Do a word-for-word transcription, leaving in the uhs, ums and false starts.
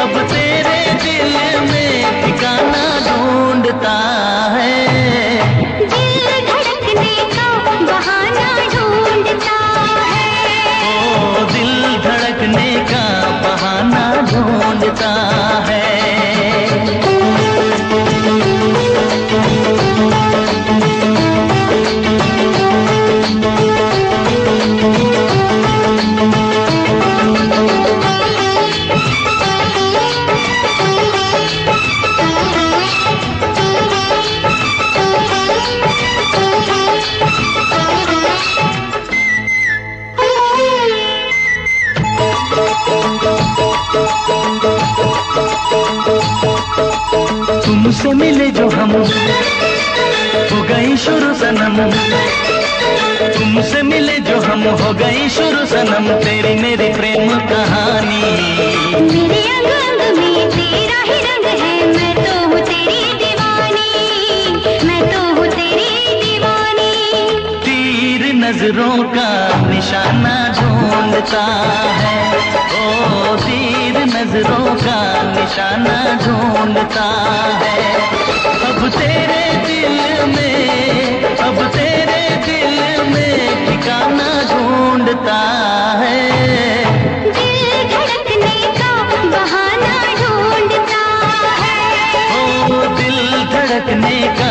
अब तेरे दिल में ठिकाना ढूंढता है। दिल धड़कने का बहाना ढूंढता है। ओ दिल धड़कने का बहाना ढूंढता है। तुमसे मिले जो हम हो गई शुरू सनम, तुमसे मिले जो हम हो गई शुरू सनम, तेरी मेरी प्रेम कहानी। मेरे अंग अंग में तेरा ही रंग है, मैं तो हूँ तेरी दीवानी, मैं तो हूँ तेरी दीवानी। तीर नजरों का निशाना ढूंढता है, ओ तीर नजरों का निशाना ढूंढता है। अब तेरे दिल में, अब तेरे दिल में ठिकाना ढूंढता है। दिल धड़कने का बहाना ढूंढता है। ओ दिल धड़कने का